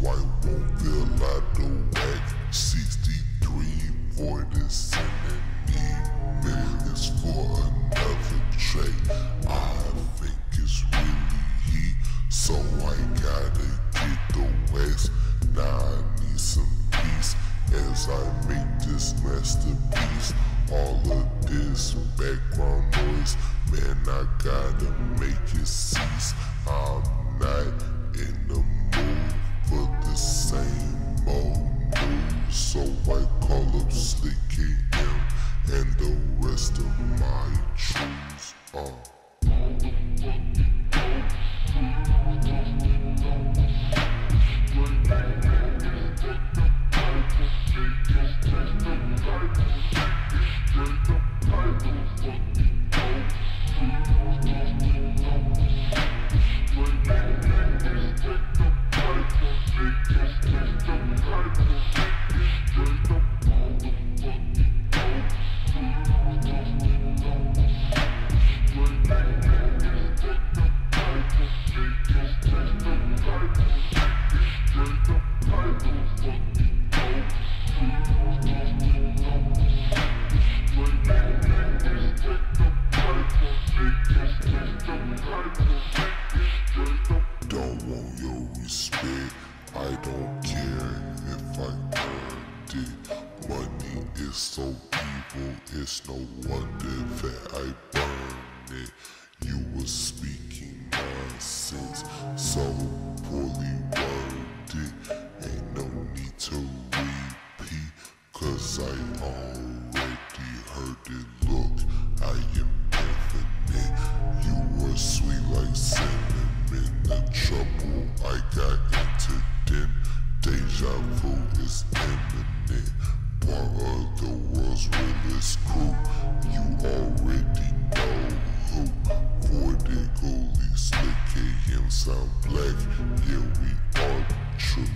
I won't feel like the whack. 6340 sending emails for another track. I think it's really heat, so I gotta get the wax. Now I need some peace as I make this masterpiece. All of this background noise, man, I gotta make it cease. I'm not in the mood for the same old news, so I call up Slick KM and the rest of my troops. Don't want your respect, I don't care if I earned it. Money is so evil, it's no wonder that I burned it. You were speaking nonsense, so poorly worded. Ain't no need to repeat, cause I already heard it. Look, I am infinite, you were sweet like cinnamon. The trouble I got into then, deja vu is imminent. Part of the world's realest crew, you already know who. For the goalie, Slick KM sound black, yeah we are true.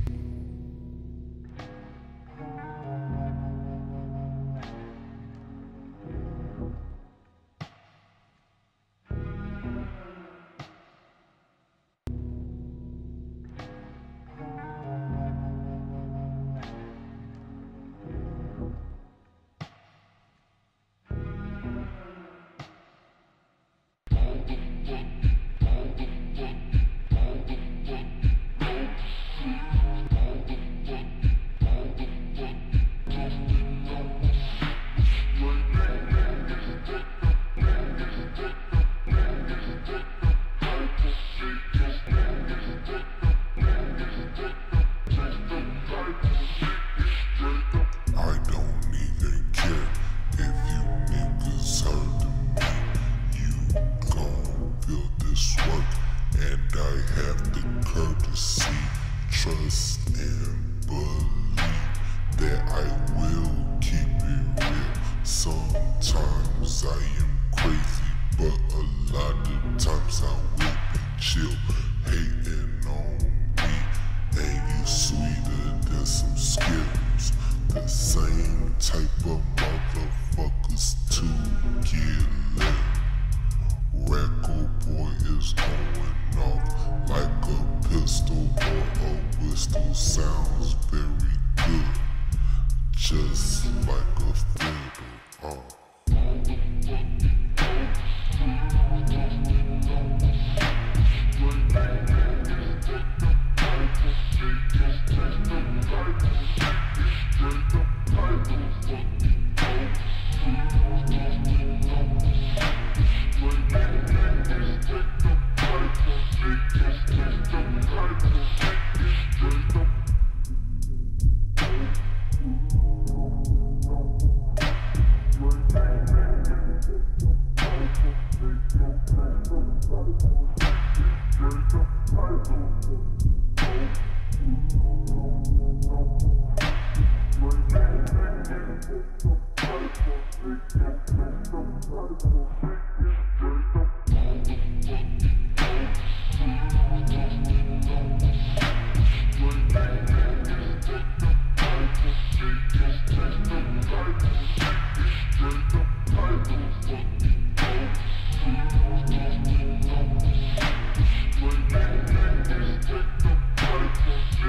And I have the courtesy, trust and believe that I will keep it real. Sometimes I am crazy, but a lot of times I will be chill. Hating on me, and you sweeter than some Skittles. The same type of motherfuckers to get lit. Record boy is going off like a pistol or a whistle. Sounds very good, just like a fiddle.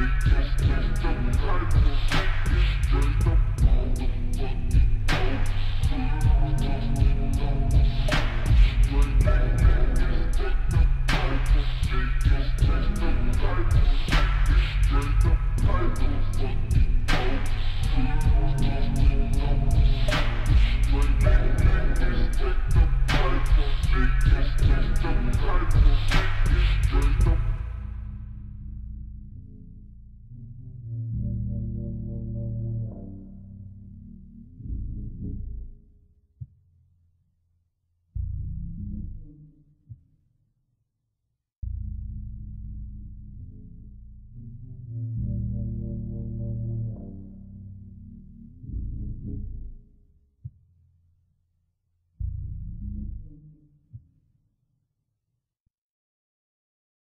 Straight up title,